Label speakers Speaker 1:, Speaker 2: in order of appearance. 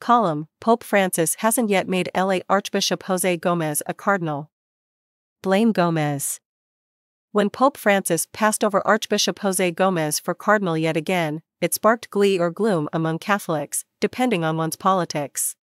Speaker 1: column, Pope Francis hasn't yet made LA Archbishop Jose Gomez a cardinal. Blame Gomez. When Pope Francis passed over Archbishop Jose Gomez for cardinal yet again, it sparked glee or gloom among Catholics, depending on one's politics.